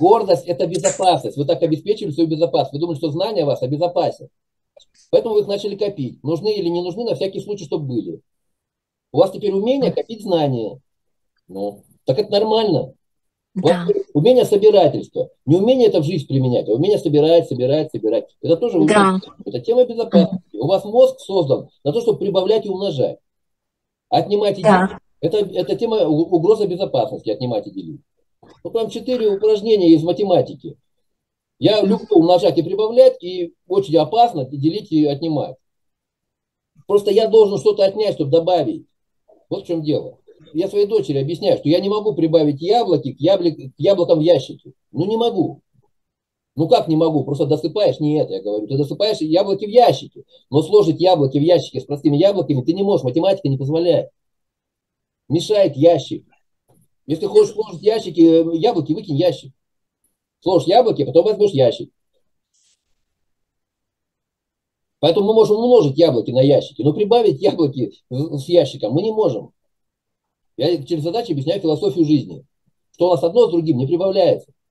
Гордость – это безопасность. Вы так обеспечили свою безопасность. Вы думали, что знания вас обезопасят. Поэтому вы их начали копить. Нужны или не нужны, на всякий случай, чтобы были. У вас теперь умение копить знания. Ну, так это нормально. У вас Да, умение собирательства. Не умение это в жизнь применять, а умение собирать, собирать, собирать. Это тоже умение. да, Это тема безопасности. У вас мозг создан на то, чтобы прибавлять и умножать. Отнимать и делить. да, Это тема угроза безопасности, отнимать и делить. Вот вам 4 упражнения из математики. Я люблю умножать и прибавлять, и очень опасно делить и отнимать. Просто я должен что-то отнять, чтобы добавить. Вот в чем дело. Я своей дочери объясняю, что я не могу прибавить яблоки к яблокам в ящике. Ну, не могу. Ну, как не могу? Просто досыпаешь, не это, я говорю. Ты досыпаешь яблоки в ящике. Но сложить яблоки в ящике с простыми яблоками ты не можешь. Математика не позволяет. Мешает ящик. Если хочешь сложить ящики, яблоки, выкинь ящик. Сложишь яблоки, потом возьмешь ящик. Поэтому мы можем умножить яблоки на ящики, но прибавить яблоки с ящиком мы не можем. Я через задачи объясняю философию жизни. Что у нас одно с другим не прибавляется.